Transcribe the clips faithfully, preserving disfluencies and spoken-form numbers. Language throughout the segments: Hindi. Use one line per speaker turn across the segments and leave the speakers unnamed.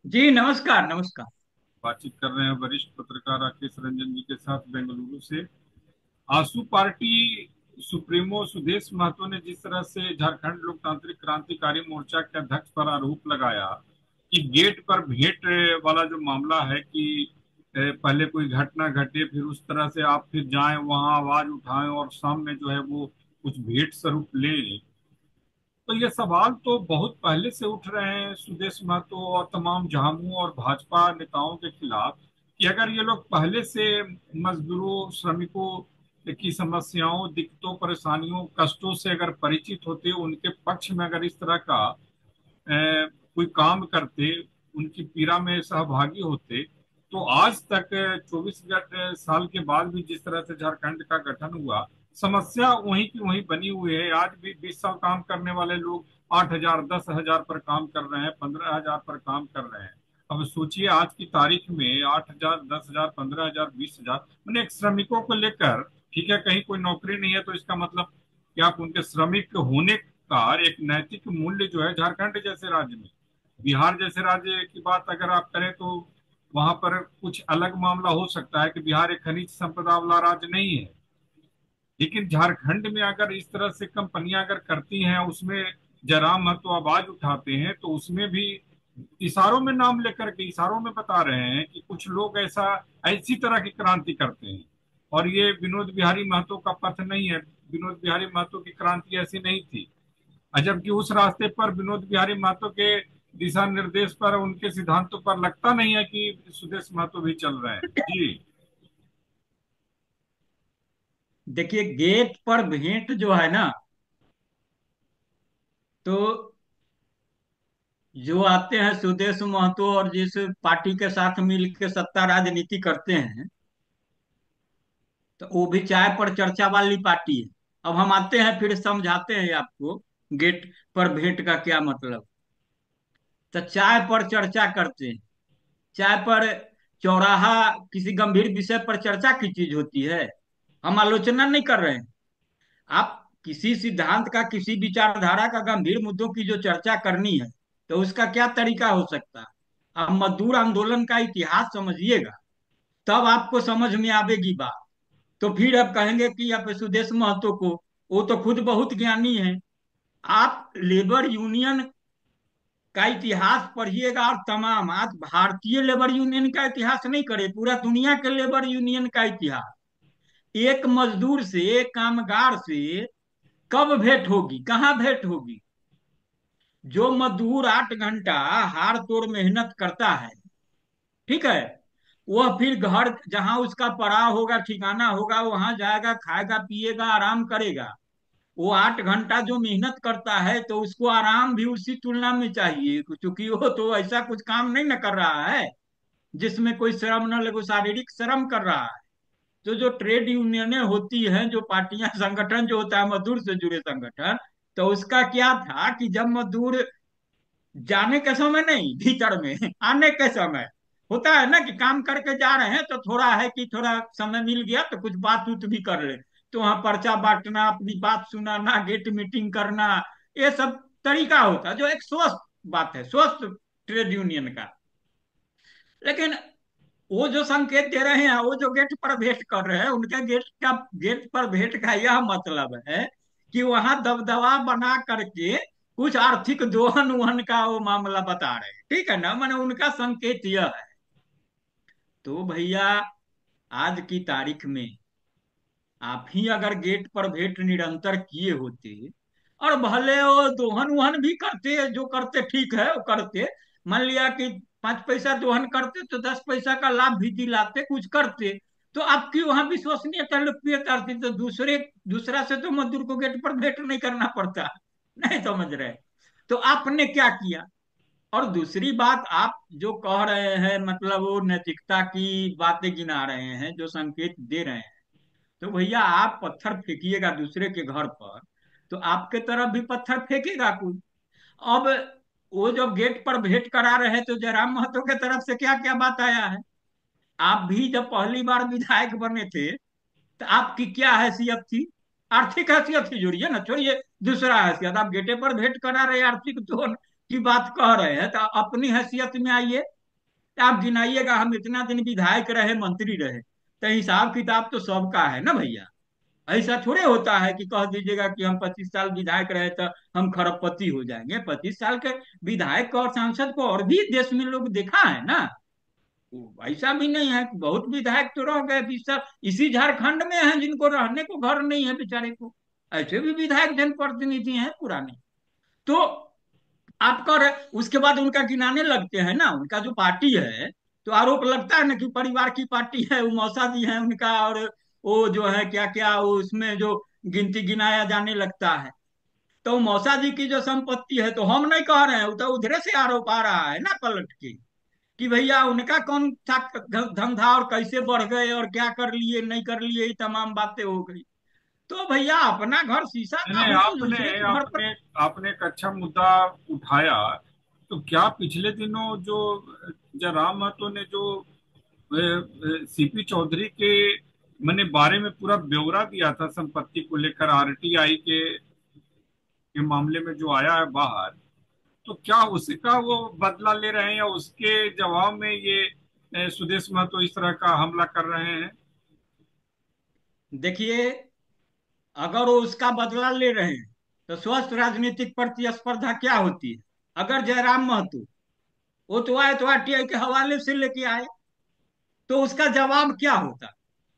जी नमस्कार नमस्कार।
बातचीत कर रहे हैं वरिष्ठ पत्रकार राकेश रंजन जी के साथ बेंगलुरु से। आसू पार्टी सुप्रीमो सुदेश महतो ने जिस तरह से झारखंड लोकतांत्रिक क्रांतिकारी मोर्चा के अध्यक्ष पर आरोप लगाया कि गेट पर भेंट वाला जो मामला है कि अ, पहले कोई घटना घटे, फिर उस तरह से आप फिर जाएं वहां आवाज उठाएं और सामने जो है वो कुछ भेंट स्वरूप लें। तो ये सवाल तो बहुत पहले से उठ रहे हैं सुदेश महतो और तमाम झामू और भाजपा नेताओं के खिलाफ कि अगर ये लोग पहले से मजदूरों श्रमिकों की समस्याओं, दिक्कतों, परेशानियों, कष्टों से अगर परिचित होते, उनके पक्ष में अगर इस तरह का अ, कोई काम करते, उनकी पीड़ा में सहभागी होते, तो आज तक चौबीस साल के बाद भी जिस तरह से झारखंड का गठन हुआ, समस्या वहीं की वहीं बनी हुई है। आज भी बीस साल काम करने वाले लोग आठ हजार दस हजार पर काम कर रहे हैं, पंद्रह हजार पर काम कर रहे हैं। अब सोचिए आज की तारीख में आठ हजार, दस हजार, पंद्रह हजार, बीस हजार, मैंने एक श्रमिकों को लेकर, ठीक है कहीं कोई नौकरी नहीं है तो इसका मतलब कि आप उनके श्रमिक होने का एक नैतिक मूल्य जो है झारखंड जैसे राज्य में, बिहार जैसे राज्य की बात अगर आप करें तो वहां पर कुछ अलग मामला हो सकता है कि बिहार एक खनिज संपदा वाला राज्य नहीं है। लेकिन झारखंड में अगर इस तरह से कंपनियां अगर करती हैं, उसमें जयराम महतो आवाज उठाते हैं, तो उसमें भी इशारों में नाम लेकर के इशारों में बता रहे हैं कि कुछ लोग ऐसा ऐसी तरह की क्रांति करते हैं। और ये विनोद बिहारी महतो का पथ नहीं है। विनोद बिहारी महतो की क्रांति ऐसी नहीं थी। जबकि उस रास्ते पर विनोद बिहारी महतो के दिशा निर्देश पर, उनके सिद्धांतों पर लगता नहीं है कि सुदेश महतो भी चल रहे हैं जी।
देखिए गेट पर भेंट जो है ना, तो जो आते हैं सुदेश महतो और जिस पार्टी के साथ मिल के सत्ता राजनीति करते हैं, तो वो भी चाय पर चर्चा वाली पार्टी है। अब हम आते हैं फिर समझाते हैं आपको गेट पर भेंट का क्या मतलब। तो चाय पर चर्चा करते हैं। चाय पर चौराहा किसी गंभीर विषय पर चर्चा की चीज होती है। हम आलोचना नहीं कर रहे हैं। आप किसी सिद्धांत का, किसी विचारधारा का, गंभीर मुद्दों की जो चर्चा करनी है, तो उसका क्या तरीका हो सकता है। आप मजदूर आंदोलन का इतिहास समझिएगा, तब आपको समझ में आवेगी बात। तो फिर आप कहेंगे कि आप सुदेश महतो को, वो तो खुद बहुत ज्ञानी है। आप लेबर यूनियन का इतिहास पढ़िएगा, और तमाम आज भारतीय लेबर यूनियन का इतिहास नहीं करे, पूरा दुनिया के लेबर यूनियन का इतिहास। एक मजदूर से, कामगार से कब भेंट होगी, कहाँ भेंट होगी। जो मजदूर आठ घंटा हाड़ तोड़ मेहनत करता है, ठीक है, वह फिर घर जहां उसका पड़ाव होगा, ठिकाना होगा, वहां जाएगा, खाएगा, पिएगा, आराम करेगा। वो आठ घंटा जो मेहनत करता है, तो उसको आराम भी उसी तुलना में चाहिए, क्योंकि वो तो ऐसा कुछ काम नहीं न कर रहा है जिसमें कोई श्रम न लगे, वो शारीरिक श्रम कर रहा है। तो जो ट्रेड यूनियनें होती हैं, जो पार्टियां, संगठन जो होता है मजदूर से जुड़े संगठन, तो उसका क्या था कि जब मजदूर जाने के समय नहीं, भीतर में आने के समय होता है ना कि काम करके जा रहे हैं, तो थोड़ा है कि थोड़ा समय मिल गया तो कुछ बात उत भी कर ले। तो वहां पर्चा बांटना, अपनी बात सुनाना, गेट मीटिंग करना, ये सब तरीका होता है, जो एक स्वस्थ बात है, स्वस्थ ट्रेड यूनियन का। लेकिन वो जो संकेत दे रहे हैं, वो जो गेट पर भेंट कर रहे हैं, उनके गेट का, गेट पर भेंट का यह मतलब है कि वहां दबदबा बना करके कुछ आर्थिक दोहन वहन का वो मामला बता रहे हैं, ठीक है ना, मैंने उनका संकेत यह है। तो भैया, आज की तारीख में आप ही अगर गेट पर भेंट निरंतर किए होते, और भले वो दोहन वहन भी करते, जो करते ठीक है वो करते, मान लिया कि पांच पैसा दोहन करते तो दस पैसा का लाभ भी दिलाते, कुछ करते, तो आपकी वहां विश्वसनीयता लोकप्रियता आती, तो दूसरे दूसरा से तो मजदूर को गेट पर भेंट नहीं करना पड़ता। नहीं समझ रहे। तो आपने क्या किया। और दूसरी बात, आप जो कह रहे हैं, मतलब वो नैतिकता की बातें गिना रहे हैं, जो संकेत दे रहे हैं, तो भैया आप पत्थर फेंकिएगा दूसरे के घर पर, तो आपके तरफ भी पत्थर फेंकेगा कोई। अब वो जब गेट पर भेंट करा रहे हैं, तो जयराम महतो के तरफ से क्या क्या बात आया है। आप भी जब पहली बार विधायक बने थे, तो आपकी क्या हैसियत थी। आर्थिक हैसियत ही जोड़िए ना, छोड़िए दूसरा हैसियत। आप गेटे पर भेंट करा रहे, आर्थिक तो की बात कह रहे हैं, तो अपनी हैसियत में आइए। आप गिनाइएगा, हम इतना दिन विधायक रहे, मंत्री रहे, तो हिसाब किताब तो सबका है ना भैया। ऐसा थोड़े होता है कि कह दीजिएगा कि हम पच्चीस साल विधायक रहे तो हम खरबपति हो जाएंगे। पच्चीस साल के विधायक को और सांसद को और भी देश में लोग देखा है ना। वो ऐसा भी नहीं है कि बहुत विधायक तो रह गए बीस साल, इसी झारखंड में हैं जिनको रहने को घर नहीं है बेचारे को। ऐसे भी विधायक जनप्रतिनिधि हैं पुराने। तो आप कर उसके बाद उनका गिनाने लगते हैं ना, उनका जो पार्टी है, तो आरोप लगता है ना कि परिवार की पार्टी है, वो मौसा जी है उनका, और वो जो है क्या क्या वो उसमें जो गिनती गिनाया जाने लगता है। तो मौसा जी की जो संपत्ति है, तो हम नहीं कह रहे हैं, वो तो उधरे से आरोप आ रहा है ना पलट के, कि भैया उनका कौन था धंधा और कैसे बढ़ गए और क्या कर लिए नहीं कर लिए, ये तमाम बातें हो गई। तो भैया अपना घर शीशा ना
नहीं,
हो तो
आपने
दूसरे के घर पर।
आपने आपने एक अच्छा मुद्दा उठाया। तो क्या पिछले दिनों जो जयराम महतो ने जो सीपी चौधरी के मैंने बारे में पूरा ब्यौरा दिया था संपत्ति को लेकर, आरटीआई के के मामले में जो आया है बाहर, तो क्या उसी का वो बदला ले रहे हैं या उसके जवाब में ये अ, सुदेश महतो इस तरह का हमला कर रहे हैं?
देखिए, अगर वो उसका बदला ले रहे हैं तो स्वस्थ राजनीतिक प्रतिस्पर्धा क्या होती है। अगर जयराम महतो वो तो आए तो आरटीआई के हवाले से लेके आए, तो उसका जवाब क्या होता।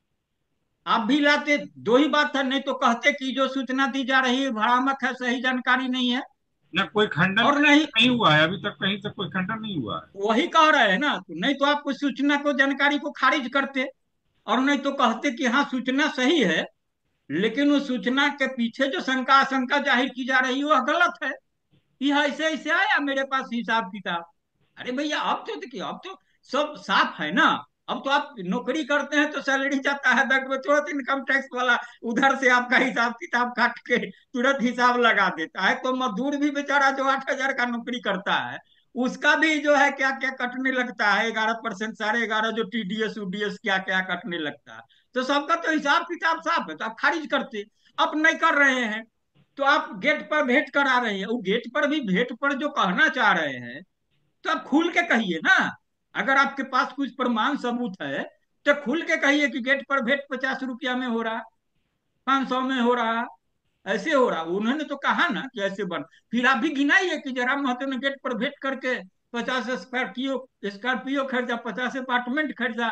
आप भी लाते, दो ही बात था, नहीं तो कहते कि जो सूचना दी जा रही है भ्रामक है, सही जानकारी नहीं है,
ना कोई खंडन
और
कहीं
नहीं,
नहीं हुआ है, अभी तक कहीं से कोई खंडन नहीं हुआ है।
वही कह रहे हैं ना, तो नहीं तो आप उस सूचना को जानकारी को खारिज करते, और नहीं तो कहते कि हाँ सूचना सही है, लेकिन उस सूचना के पीछे जो शंका आशंका जाहिर की जा रही है वह गलत है। यह ऐसे ऐसे आया मेरे पास हिसाब किताब। अरे भैया अब तो देखिए, अब तो सब साफ है ना। अब तो आप नौकरी करते हैं तो सैलरी जाता है बैंक में, तुरंत इनकम टैक्स वाला उधर से आपका हिसाब किताब काट के तुरंत हिसाब लगा देता है। तो मजदूर भी बेचारा जो आठ हजार का नौकरी करता है, उसका भी जो है क्या क्या कटने लगता है, ग्यारह परसेंट, साढ़े ग्यारह जो टीडीएस उडीएस क्या क्या कटने लगता है। तो सबका तो हिसाब किताब साफ है, तो आप खारिज करते, अब नहीं कर रहे हैं। तो आप गेट पर भेंट करा रहे हैं, वो गेट पर भी भेंट पर जो कहना चाह रहे हैं, तो आप खुल के कहिए ना। अगर आपके पास कुछ प्रमाण सबूत है तो खुल के कहिए कि गेट पर भेंट पचास रुपया में हो रहा, पांच सौ में हो रहा, ऐसे हो रहा। उन्होंने तो कहा ना कि ऐसे बन। फिर आप भी गिनाइए कि जयराम महतो ने गेट पर भेंट करके पचास स्कॉर्पियो स्कॉर्पियो खरीदा, पचास अपार्टमेंट खरीदा,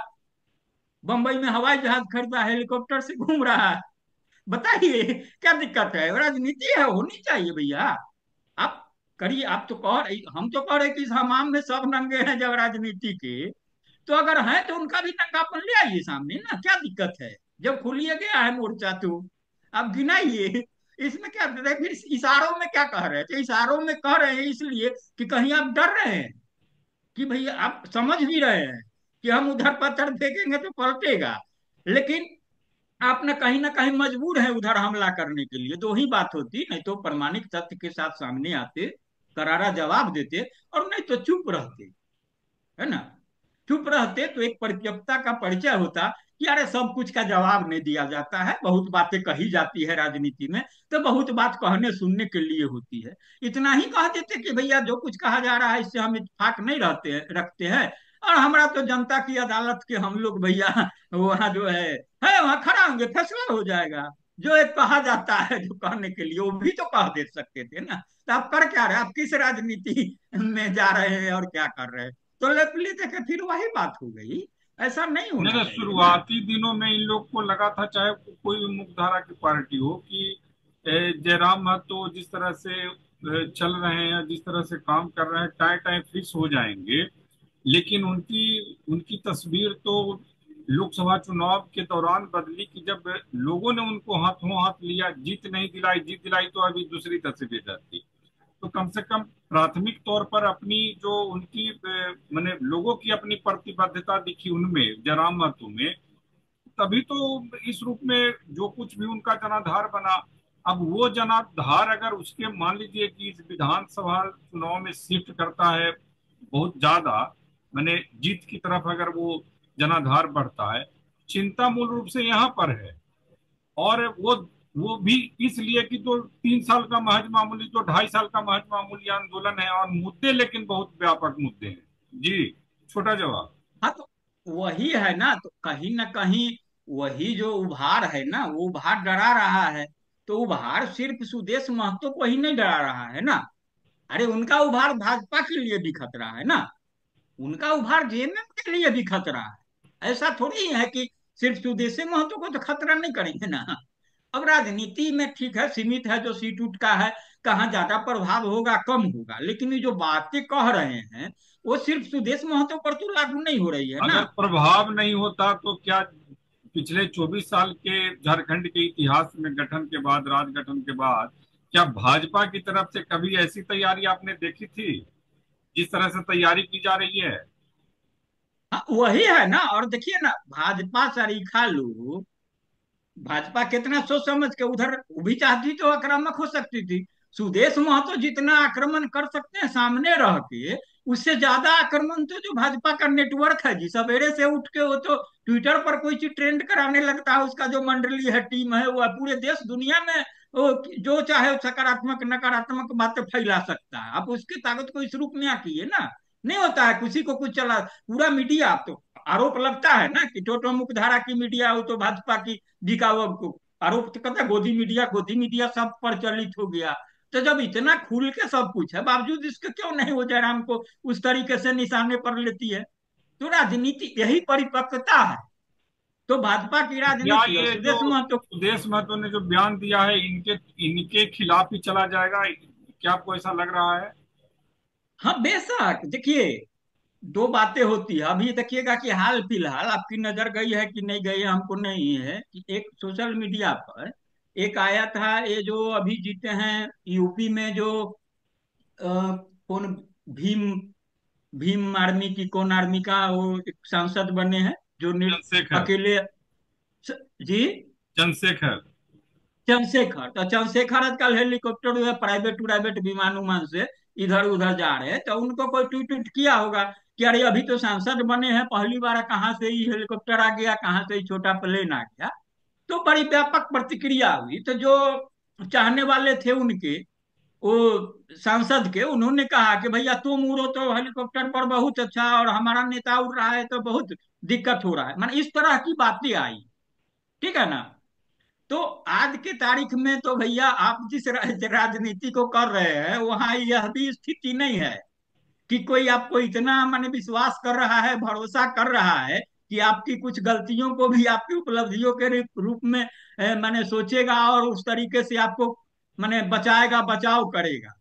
बंबई में हवाई जहाज खरीदा, हेलीकॉप्टर से घूम रहा है। बताइए क्या दिक्कत है। राजनीति है, होनी चाहिए भैया। आप करिए, आप तो कह रहे, हम तो कह रहे कि इस हमाम में सब नंगे हैं जब राजनीति के। तो अगर है तो उनका भी नंगापन ले आइए सामने ना, क्या दिक्कत है। जब खुलिए गया है मोर्चा तो आप गिनाइए। इसमें क्या दे- फिर इशारों में क्या कह रहे थे, इशारों में कह रहे हैं इसलिए कि कहीं आप डर रहे हैं, कि भैया आप समझ भी रहे हैं कि हम उधर पत्थर फेंकेंगे तो पलटेगा, लेकिन आप ना कहीं ना कहीं मजबूर है उधर हमला करने के लिए। दो ही बात होती, नहीं तो प्रमाणिक तथ्य के साथ सामने आते, करारा जवाब देते, और नहीं तो चुप रहते, है ना। चुप रहते तो एक परिपक्वता का परिचय होता कि अरे सब कुछ का जवाब नहीं दिया जाता है, बहुत बातें कही जाती है राजनीति में, तो बहुत बात कहने सुनने के लिए होती है। इतना ही कह देते कि भैया जो कुछ कहा जा रहा है इससे हम इत्तेफाक नहीं रहते हैं रखते हैं, और हमारा तो जनता की अदालत के हम लोग भैया वहाँ जो है है वहाँ खड़ा होंगे, फैसला हो जाएगा। जो एक कहा जाता है जो कहने के लिए, वो भी तो कह दे सकते थे ना। तो आप कर क्या रहे हैं, आप किस राजनीति में जा रहे हैं और क्या कर रहे हैं। तो लेप लेते के फिर वही बात हो गई। ऐसा नहीं
नहीं
होना
तो
चाहिए ना।
शुरुआती दिनों में इन लोग को लगा था, चाहे को- कोई भी मुख्यधारा की पार्टी हो, कि ए, जयराम महतो जिस तरह से ए, चल रहे हैं, जिस तरह से काम कर रहे हैं, टाइम टाइम फिक्स हो जाएंगे। लेकिन उनकी उनकी तस्वीर तो लोकसभा चुनाव के दौरान बदली कि जब लोगों ने उनको हाथों हाथ लिया, जीत नहीं दिलाई, जीत दिलाई तो अभी दूसरी तस्वीर जाती। तो कम से कम प्राथमिक तौर पर अपनी जो उनकी अ, माने लोगों की अपनी प्रतिबद्धता दिखी उनमें, जयराम महतो में, तभी तो इस रूप में जो कुछ भी उनका जनाधार बना। अब वो जनाधार अगर उसके मान लीजिए कि इस विधानसभा चुनाव में शिफ्ट करता है बहुत ज्यादा, मैंने जीत की तरफ अगर वो जनाधार बढ़ता है, चिंता मूल रूप से यहाँ पर है। और वो वो भी इसलिए कि तो तीन साल का महज मामूली, तो ढाई साल का महज मामूली आंदोलन है, और मुद्दे लेकिन बहुत व्यापक मुद्दे हैं। जी। छोटा जवाब।
हाँ तो वही है ना, तो कहीं ना कहीं वही जो उभार है ना, वो उभार डरा रहा है। तो उभार सिर्फ सुदेश महतो को ही नहीं डरा रहा है ना। अरे उनका उभार भाजपा के लिए भी खतरा है ना। उनका उभार जेएमएम के लिए भी खतरा है। ऐसा थोड़ी है कि सिर्फ सुदेश महतो को तो खतरा नहीं करेंगे ना। अब राजनीति में ठीक है, सीमित है, जो सीट उठ का है, कहाँ ज्यादा प्रभाव होगा कम होगा, लेकिन ये जो बातें कह रहे हैं वो सिर्फ सुदेश महतो पर तो लागू नहीं हो रही है
अगर
ना।
प्रभाव नहीं होता तो क्या पिछले चौबीस साल के झारखंड के इतिहास में गठन के बाद, राज गठन के बाद, क्या भाजपा की तरफ से कभी ऐसी तैयारी आपने देखी थी जिस तरह से तैयारी की जा रही है?
हाँ, वही है ना। और देखिए ना, भाजपा सरीखा लोग, भाजपा कितना सोच समझ के उधर, वो भी चाहती तो आक्रामक हो सकती थी। सुदेश महतो जितना आक्रमण कर सकते हैं सामने रह के, उससे ज्यादा आक्रमण तो जो भाजपा का नेटवर्क है जी, सवेरे से उठ के वो तो ट्विटर पर कोई चीज ट्रेंड कराने लगता है। उसका जो मंडली है, टीम है, वो पूरे देश दुनिया में वो जो चाहे सकारात्मक नकारात्मक बातें फैला सकता है। आप उसकी ताकत को इस रूप में आती है ना। नहीं होता है किसी को कुछ चला पूरा मीडिया। आप तो आरोप लगता है ना कि टोटो मुखधारा की मीडिया हो तो भाजपा की दिखावा को आरोप तो करता है, गोदी मीडिया गोदी मीडिया सब प्रचलित हो गया। तो जब इतना खुल के सब कुछ है, बावजूद इसके क्यों नहीं वो जयराम को उस तरीके से निशाने पर लेती है। तो राजनीति यही परिपक्वता है। तो भाजपा की
क्या
राजनीति और
ये जो
सुदेश महतो।
सुदेश महतो ने जो बयान दिया है, इनके इनके खिलाफ ही चला जाएगा? क्या आपको ऐसा लग रहा है?
हाँ बेशक, देखिए दो बातें होती है। अभी देखिएगा कि हाल फिलहाल आपकी नजर गई है कि नहीं गई है, हमको नहीं है, कि एक सोशल मीडिया पर एक आया था, ये जो अभी जीते हैं यूपी में, जो अ, कौन, भीम भीम आर्मी की कौन आर्मी का वो एक सांसद बने हैं, जो निर,
चंद्रशेखर।
अकेले। जी,
चंद्रशेखर।
चंद्रशेखर। तो चंद्रशेखर आजकल हेलीकॉप्टर जो है, प्राइवेट प्राइवेट विमान उमान से इधर उधर जा रहे हैं। तो उनको कोई ट्वीट ट्वीट किया होगा कि अरे अभी तो सांसद बने हैं, पहली बार कहाँ से ही हेलीकॉप्टर आ गया, कहाँ से ही छोटा प्लेन आ गया। तो बड़ी व्यापक प्रतिक्रिया हुई। तो जो चाहने वाले थे उनके, वो सांसद के, उन्होंने कहा कि भैया तुम उड़ो तो हेलीकॉप्टर पर बहुत अच्छा, और हमारा नेता उड़ रहा है तो बहुत दिक्कत हो रहा है। माने इस तरह की बातें आई। ठीक है ना। तो आज के तारीख में तो भैया आप जिस राज, राजनीति को कर रहे हैं, वहां यह भी स्थिति नहीं है कि कोई आपको इतना माने विश्वास कर रहा है, भरोसा कर रहा है कि आपकी कुछ गलतियों को भी आपकी उपलब्धियों के रूप में ए, माने सोचेगा और उस तरीके से आपको माने बचाएगा, बचाव करेगा।